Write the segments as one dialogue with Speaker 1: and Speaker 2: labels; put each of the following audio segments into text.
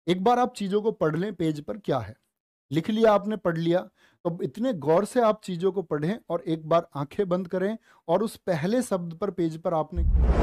Speaker 1: एक बार आप चीजों को पढ़ लें, पेज पर क्या है लिख लिया आपने, पढ़ लिया, तो इतने गौर से आप चीजों को पढ़ें और एक बार आंखें बंद करें और उस पहले शब्द पर पेज पर आपने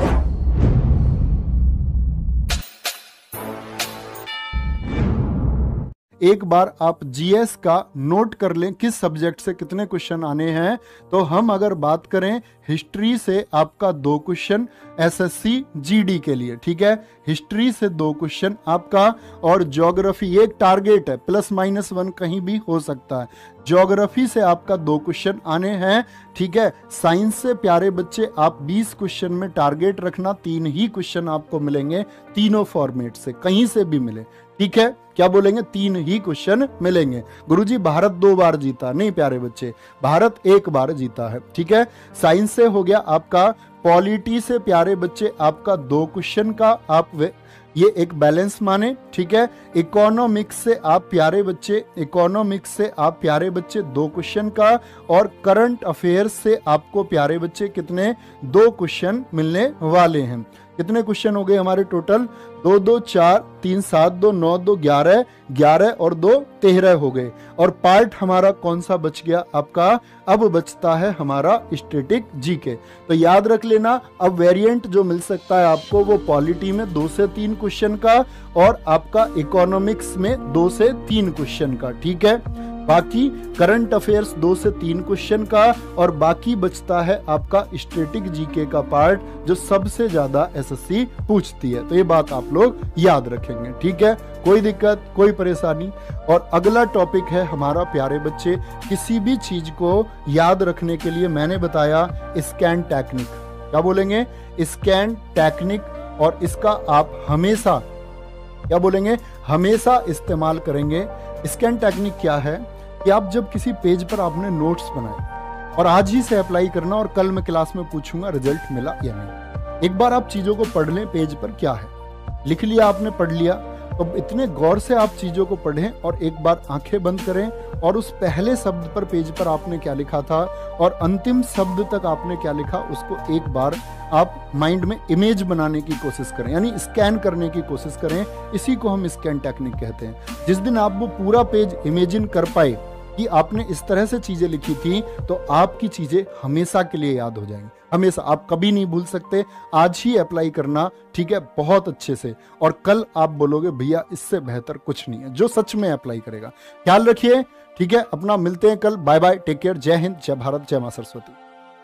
Speaker 1: एक बार आप जीएस का नोट कर लें किस सब्जेक्ट से कितने क्वेश्चन आने हैं। तो हम अगर बात करें हिस्ट्री से आपका 2 क्वेश्चन एसएससी जीडी के लिए, ठीक है, हिस्ट्री से 2 क्वेश्चन आपका, और ज्योग्राफी एक टारगेट है, +-1 कहीं भी हो सकता है। ज्योग्राफी से आपका 2 क्वेश्चन आने हैं, ठीक है। साइंस से प्यारे बच्चे आप 20 क्वेश्चन में टारगेट रखना, 3 ही क्वेश्चन आपको मिलेंगे, तीनों फॉर्मेट से, कहीं से भी मिले, ठीक है। क्या बोलेंगे? 3 ही क्वेश्चन मिलेंगे। गुरुजी भारत 2 बार जीता, नहीं प्यारे बच्चे, भारत 1 बार जीता है, ठीक है। साइंस से हो गया आपका, पॉलिटी से प्यारे बच्चे आपका 2 क्वेश्चन का आप ये एक बैलेंस माने, ठीक है। इकोनॉमिक्स से आप प्यारे बच्चे, इकोनॉमिक्स से आप प्यारे बच्चे 2 क्वेश्चन का, और करंट अफेयर्स से आपको प्यारे बच्चे कितने 2 क्वेश्चन मिलने वाले हैं। कितने क्वेश्चन हो गए हमारे टोटल? 2 2 4 3 7 2 9 2 11, 11 और 2 13 हो गए। और पार्ट हमारा कौन सा बच गया आपका? अब बचता है हमारा स्टैटिक जीके। तो याद रख लेना, अब वेरिएंट जो मिल सकता है आपको वो पॉलिटी में 2 से 3 क्वेश्चन का, और आपका इकोनॉमिक्स में 2 से 3 क्वेश्चन का, ठीक है। बाकी करंट अफेयर्स 2 से 3 क्वेश्चन का, और बाकी बचता है आपका स्टैटिक जीके का पार्ट जो सबसे ज्यादा एसएससी पूछती है। तो ये बात आप लोग याद रखेंगे, ठीक है। कोई दिक्कत, कोई परेशानी? और अगला टॉपिक है हमारा प्यारे बच्चे, किसी भी चीज को याद रखने के लिए मैंने बताया स्कैन टेक्निक। क्या बोलेंगे? Scan technique. और इसका आप हमेशा, क्या बोलेंगे, हमेशा इस्तेमाल करेंगे। स्कैन टेक्निक क्या है कि आप जब किसी पेज पर आपने नोट्स बनाए और आज ही से अप्लाई करना, और कल मैं क्लास में पूछूंगा रिजल्ट मिला या नहीं। एक बार आप चीजों को पढ़ लें, पेज पर क्या है लिख लिया आपने, पढ़ लिया, तो इतने गौर से आप चीजों को पढ़ें और एक बार आंखें बंद करें और उस पहले शब्द पर पेज पर आपने क्या लिखा था और अंतिम शब्द तक आपने क्या लिखा उसको एक बार आप माइंड में इमेज बनाने की कोशिश करें, यानी स्कैन करने की कोशिश करें। इसी को हम स्कैन टेक्निक कहते हैं। जिस दिन आप वो पूरा पेज इमेजिन कर पाए कि आपने इस तरह से चीजें लिखी थी, तो आपकी चीजें हमेशा के लिए याद हो जाएंगी, हमेशा, आप कभी नहीं भूल सकते। आज ही अप्लाई करना, ठीक है, बहुत अच्छे से, और कल आप बोलोगे भैया इससे बेहतर कुछ नहीं है, जो सच में अप्लाई करेगा। ख्याल रखिए, ठीक है अपना, मिलते हैं कल, बाय बाय, टेक केयर, जय हिंद, जय भारत, जय मां सरस्वती।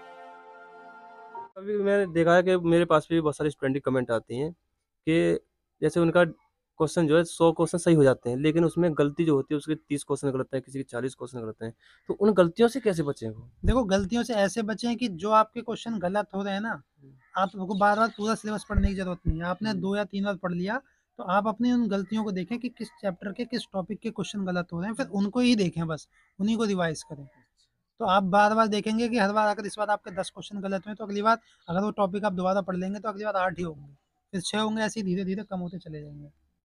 Speaker 2: अभी मैंने देखा है कि मेरे पास भी बहुत सारी स्टूडेंट की कमेंट आती हैं कि जैसे उनका क्वेश्चन जो है 100 क्वेश्चन सही हो जाते हैं, लेकिन उसमें गलती जो होती है उसके 30 क्वेश्चन गलत है, किसी के 40 क्वेश्चन गलत हैं। तो उन गलतियों से कैसे बचें वो?
Speaker 3: देखो, गलतियों से ऐसे बचें कि जो आपके क्वेश्चन गलत हो रहे हैं ना, आपको बार बार पूरा सिलेबस पढ़ने की जरूरत नहीं है। आपने 2 या 3 बार पढ़ लिया, तो आप अपनी उन गलतियों को देखें कि किस चैप्टर के किस टॉपिक के क्वेश्चन गलत हो रहे हैं, फिर उनको ही देखें, बस उन्हीं को रिवाइज करें। तो आप बार बार देखेंगे कि हर बार अगर इस बार आपके 10 क्वेश्चन गलत हुए तो अगली बार अगर वो टॉपिक आप दोबारा पढ़ लेंगे तो अगली बार 8 ही होंगे, फिर 6 होंगे, ऐसे ही धीरे धीरे कम होते चले जाएंगे।